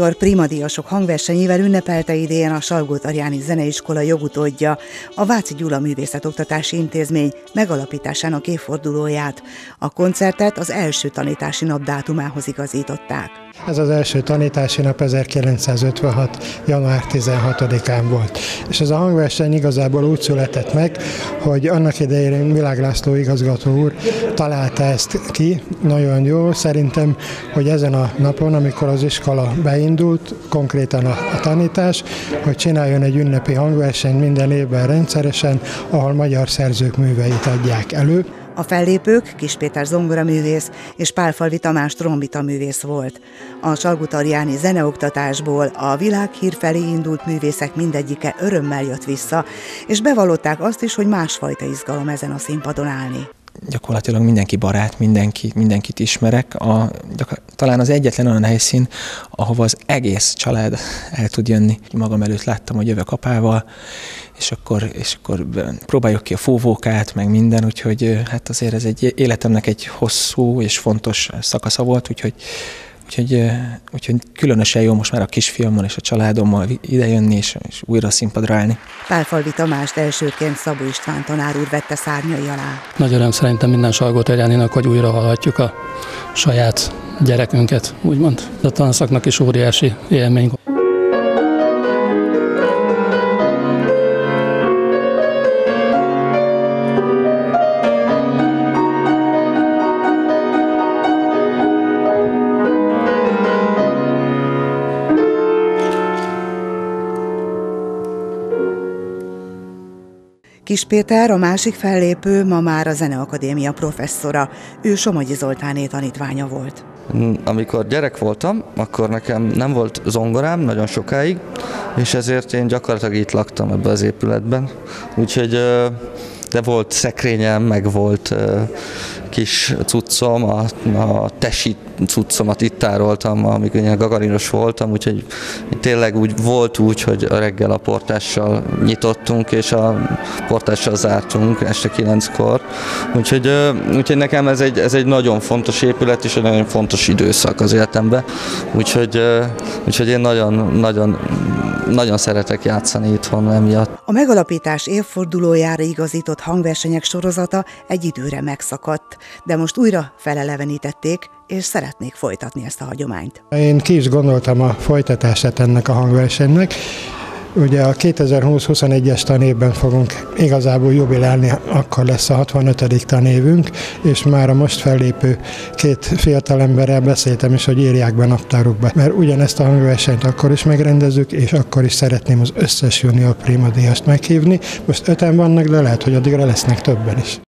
junior primadíjasok hangversenyével ünnepelte idén a Salgótarjáni Zeneiskola jogutódja a Váci Gyula Művészetoktatási Intézmény megalapításának évfordulóját. A koncertet az első tanítási nap dátumához igazították. Ez az első tanítási nap 1956. január 16-án volt. És ez a hangverseny igazából úgy született meg, hogy annak idején Világ László igazgató úr találta ezt ki, nagyon jó. Szerintem, hogy ezen a napon, amikor az iskola beindult, konkrétan a tanítás, hogy csináljon egy ünnepi hangversenyt minden évben rendszeresen, ahol magyar szerzők műveit adják elő. A fellépők Kiss Péter zongoraművész és Pálfalvi Tamás trombitaművész volt. A salgótarjáni zeneoktatásból a világhír felé indult művészek mindegyike örömmel jött vissza, és bevallották azt is, hogy másfajta izgalom ezen a színpadon állni. Gyakorlatilag mindenki barát, mindenkit ismerek. Talán az egyetlen olyan helyszín, ahova az egész család el tud jönni. Magam előtt láttam, hogy jövök apával, és akkor próbáljuk ki a fúvókát, meg minden, úgyhogy hát azért ez egy életemnek egy hosszú és fontos szakasza volt, úgyhogy különösen jó most már a kisfiammal és a családommal idejönni és újra a színpadra állni. Pálfalvi Tamást elsőként Szabó István tanár úr vette szárnyai alá. Nagy öröm szerintem minden salgótarjáninak, hogy újra hallhatjuk a saját gyerekünket, úgymond. A tanszaknak is óriási élmény. Kiss Péter, a másik fellépő, ma már a Zeneakadémia professzora. Ő Somogyi Zoltáné tanítványa volt. Amikor gyerek voltam, akkor nekem nem volt zongorám nagyon sokáig, és ezért én gyakorlatilag itt laktam ebben az épületben. Úgyhogy de volt szekrényem, meg volt kis cuccom, a tesi cuccomat itt tároltam, amikor én gagarinos voltam, úgyhogy tényleg úgy, hogy a reggel a portással nyitottunk, és a portással zártunk este 9-kor. Úgyhogy nekem ez egy nagyon fontos épület, és egy nagyon fontos időszak az életemben. Úgyhogy én nagyon szeretek játszani itthon emiatt. A megalapítás évfordulójára igazított hangversenyek sorozata egy időre megszakadt, de most újra felelevenítették, és szeretnék folytatni ezt a hagyományt. Én ki is gondoltam a folytatását ennek a hangversenynek. Ugye a 2020-21-es tanévben fogunk igazából jubilálni, akkor lesz a 65. tanévünk, és már a most fellépő két fiatalemberrel beszéltem is, hogy írják be naptárukba, mert ugyanezt a hangversenyt akkor is megrendezzük, és akkor is szeretném az összes junior primadíjast meghívni. Most 5-en vannak, de lehet, hogy addigra lesznek többen is.